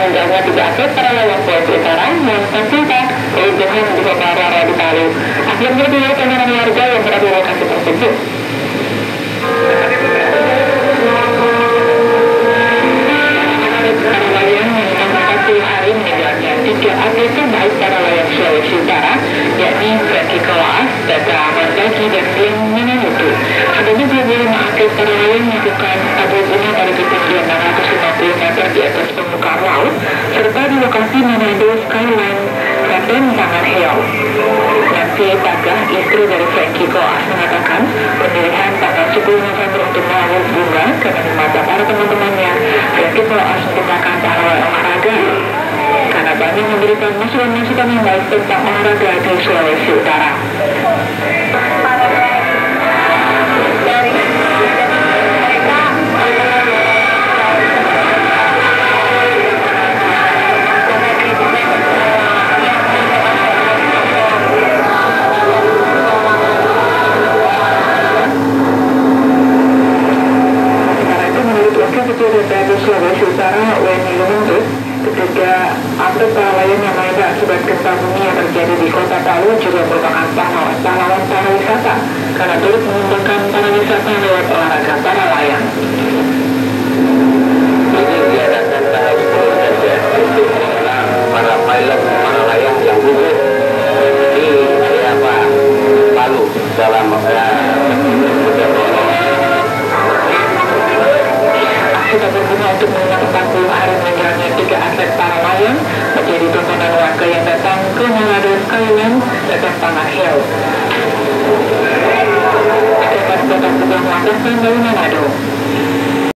menjaga 3 atlet para layang Sulawesi Utara yang tercatat dengan beberapa rara di Palu. Akhirnya dua penanganan warga yang berada di lokasi tersebut. Para layang yang 40 hari meninggalnya 3 atlet terbaik para layang Sulawesi Utara, yakni Frankie Koas, Tata Mandaki, dan Glenn Minamoto. Adanya 25 atlet para layang melakukan tabur bunga pada ketinggian 650 meter di atas permukaan laut, serta di lokasi Manado Skyline Raden Tangan Heo. Nanti Tagah, istri dari Frankie Koas, mengatakan pemilihan tanggal 10 November untuk melawat bunga karena di mata para teman-temannya, Frankie Koas merupakan pahlawan olahraga karena banyak memberikan masukan-masukan yang baik tentang olahraga di Sulawesi Utara. Sulawesi Utara Weni Lumumbe, ketika atlet para layang yang lainnya akibat gempa bumi yang terjadi di kota Palu juga merupakan pahlawan pariwisata karena turut mengembangkan pariwisata lewat olahraga para layang. Ini diadakan tanggal 10 saja untuk mengenang para pilot para layang yang gugur di Palu dalam Kita berguna untuk mengingat 40 hari meninggalnya 3 atlet para layang menjadi tontonan warga yang datang ke Manado Skyline dan Tangan Hill. Dapat Kota Kubang Makassar dari Manado.